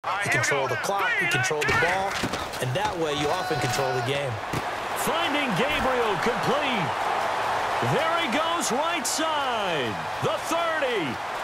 You control the clock, you control the ball, and that way you often control the game. Finding Gabriel complete. There he goes right side. The 30.